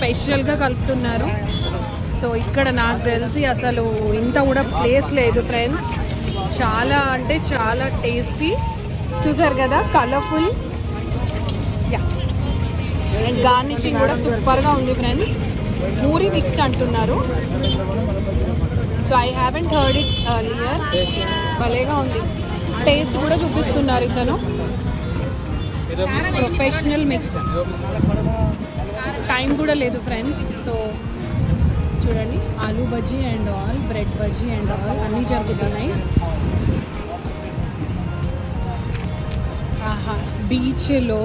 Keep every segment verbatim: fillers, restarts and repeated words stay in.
స్పెషల్గా కలుపుతున్నారు. సో ఇక్కడ నాకు తెలిసి అసలు ఇంత కూడా ప్లేస్ లేదు ఫ్రెండ్స్. చాలా అంటే చాలా టేస్టీ. చూసారు కదా, కలర్ఫుల్. యా, అండ్ గార్నిషింగ్ కూడా సూపర్గా ఉంది ఫ్రెండ్స్. మూరీ మిక్స్ అంటున్నారు. So I haven't heard it earlier. భలేగా ఉంది. టేస్ట్ కూడా చూపిస్తున్నారు ఇతను. Professional mix. టైం కూడా లేదు ఫ్రెండ్స్. సో చూడండి, aloo bajji and all, bread bajji and all అన్నీ జరుగుతున్నాయి. ఆహా, బీచ్లో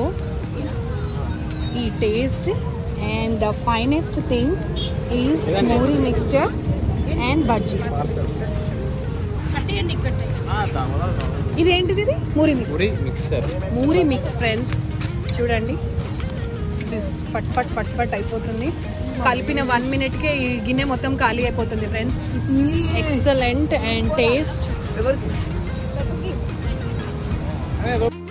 ఈ taste. And the finest thing is muri mixture and bajji. ఇదేంటిది? ఇది muri mix. Muri mix friends. చూడండి, పట్ పట్ పట్ పట్ అయిపోతుంది. కలిపిన వన్ మినిట్కే ఈ గిన్నె మొత్తం ఖాళీ అయిపోతుంది ఫ్రెండ్స్. Excellent and taste.